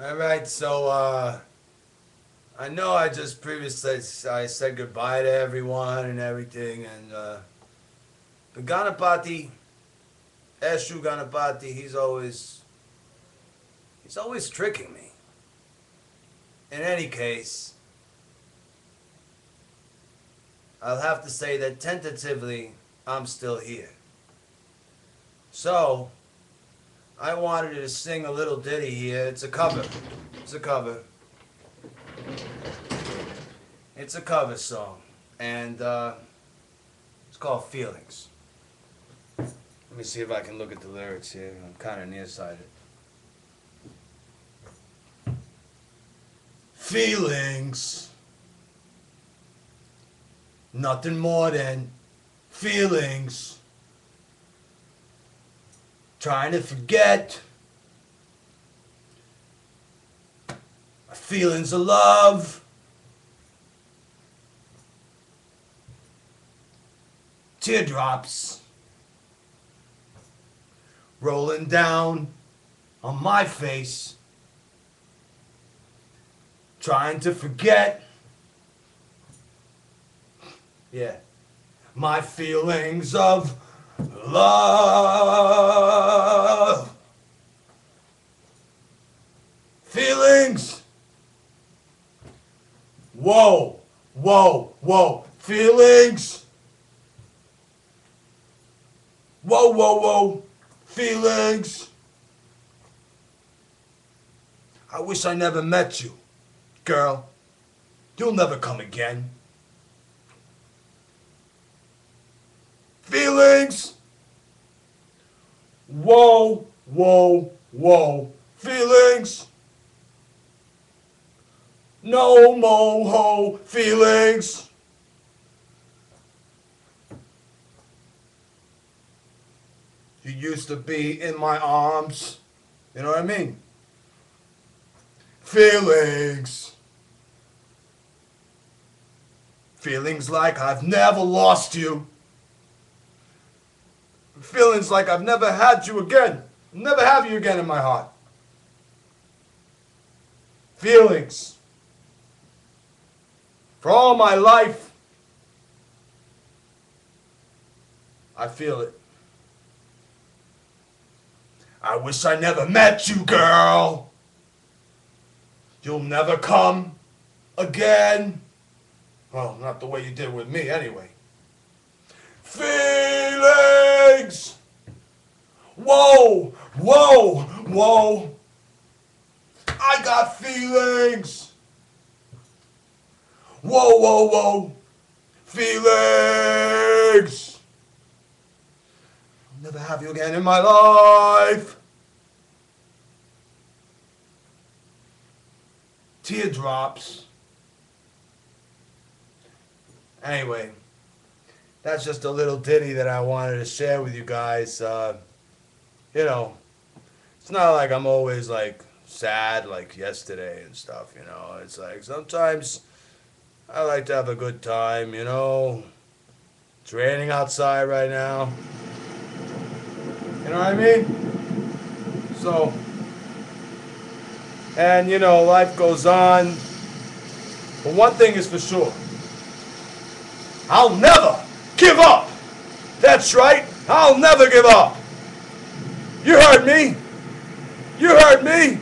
All right, so I know I just previously I said goodbye to everyone and everything, and the Ganapati, Eshu Ganapati, he's always tricking me. In any case, I'll have to say that tentatively I'm still here. So I wanted to sing a little ditty here. It's a cover. It's a cover. It's a cover song, and it's called Feelings. Let me see if I can look at the lyrics here. I'm kind of nearsighted. Feelings. Nothing more than feelings. Trying to forget my feelings of love. Teardrops rolling down on my face, trying to forget, yeah, my feelings of love. Feelings. Whoa, whoa, whoa. Feelings. Whoa, whoa, whoa. Feelings. I wish I never met you, girl. You'll never come again. Feelings. Whoa, whoa, whoa. Feelings. No moho. Feelings. You used to be in my arms. You know what I mean? Feelings. Feelings like I've never lost you. Feelings like I've never had you again. Never have you again in my heart. Feelings. For all my life, I feel it. I wish I never met you, girl. You'll never come again. Well, not the way you did with me, anyway. Feelings! Whoa, whoa, whoa. I got feelings. Whoa, whoa, whoa. Feelings. I'll never have you again in my life. Teardrops. Anyway, that's just a little ditty that I wanted to share with you guys. You know, it's not like I'm always like sad like yesterday and stuff, you know. It's like sometimes I like to have a good time, you know. It's raining outside right now. You know what I mean? So, and you know, life goes on. But one thing is for sure. I'll never give up. That's right. I'll never give up. You heard me. You heard me.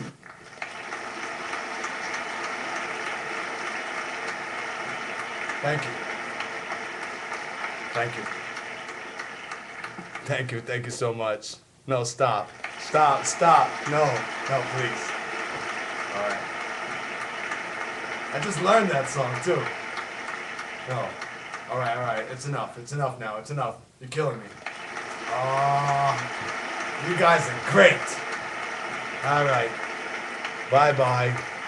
Thank you. Thank you. Thank you. Thank you so much. No, stop. Stop. Stop. No. No, please. All right. I just learned that song, too. No. All right, all right. It's enough. It's enough now. It's enough. You're killing me. Oh, you guys are great. All right. Bye-bye.